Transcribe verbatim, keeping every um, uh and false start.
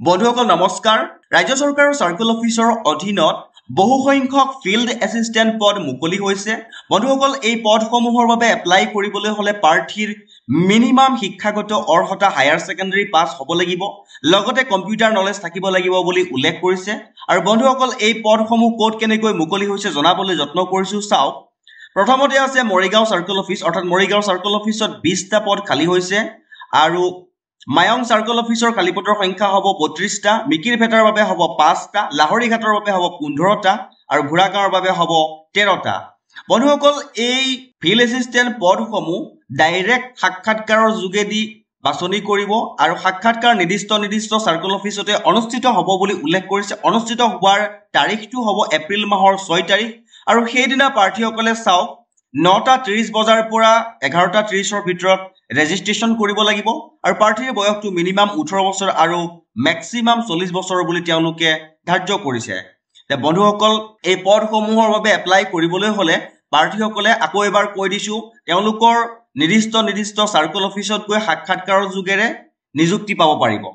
বন্ধুসকল নমস্কাৰ ৰাজ্য চৰকাৰৰ সাৰ্কেল অফিচৰ অধীনত বহু সংখ্যক ফিল্ড এসিস্ট্যান্ট পদ মুকলি হৈছে বন্ধুসকল এই পদসমূহৰ বাবে এপ্লাই কৰিবলৈ হলে প্ৰাৰ্থীৰ মিনিমাম শিক্ষাগত অৰ্হতা হায়াৰ সেকেন্ডাৰী পাস হ'ব লাগিব লগতে কম্পিউটাৰ নলেজ থাকিব লাগিব বুলি উল্লেখ কৰিছে আৰু বন্ধুসকল এই পদসমূহ কোড কেনেকৈ মুকলি হৈছে জনাবলৈ যত্ন কৰিছো চাওক প্ৰথমতে আছে মৰিগাঁও সাৰ্কেল অফিচ অৰ্থাৎ মৰিগাঁও সাৰ্কেল অফিচত বিশটা পদ খালী হৈছে আৰু মায়ং সাৰ্কেল অফিচৰ খালীপদৰ সংখ্যা হ'ব বত্ৰিশটা মিকিৰ ভেটাৰ বাবে হ'ব পাঁচটা লাহৰি ঘাটৰ বাবে হ'ব পোন্ধৰটা আৰু ঘোৰাগাঁৱৰ বাবে হ'ব তেৰটা বন্ধুসকল এই ফিল্ড এসিস্ট্যান্ট পদসমূহ ডাইৰেক্ট সাক্ষাৎকাৰৰ যোগেদি বাছনি কৰিব আৰু সাক্ষাৎকাৰ নিৰ্দিষ্ট নিৰ্দিষ্ট সাৰ্কেল অফিচতে অনুষ্ঠিত হ'ব বুলি উল্লেখ কৰিছে অনুষ্ঠিত হোৱাৰ তাৰিখটো হ'ব এপ্ৰিল মাহৰ ছয় তাৰিখ আৰু সেইদিনা প্ৰাৰ্থীসকলে চাওক নটা ত্ৰিশ বজাৰ পৰা এঘাৰটা ত্ৰিশৰ ভিতৰত ৰেজিষ্ট্ৰেচন কৰিব লাগিব আৰু প্ৰাৰ্থীৰ বয়সটো মিনিমাম ওঠৰ বছৰ আৰু ম্যাক্সিমাম চল্লিশ বছৰ বুলি তেওঁলোকে ধাৰ্য কৰিছে তে বন্ধুসকল এই পদসমূহৰ বাবে এপ্লাই কৰিবলৈ হলে প্ৰাৰ্থীসকলে আকৌ এবাৰ কৈ দিছো তেওঁলোকৰ নিৰ্দিষ্ট নিৰ্দিষ্ট সাৰ্কেল অফিচত গৈ সাক্ষাৎকাৰৰ যোগেৰে নিযুক্তি পাব পাৰিব